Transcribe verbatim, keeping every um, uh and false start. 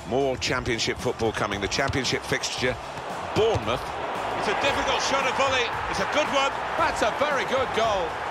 More Championship football coming. The Championship fixture, Bournemouth. It's a difficult shot, a volley. It's a good one. That's a very good goal.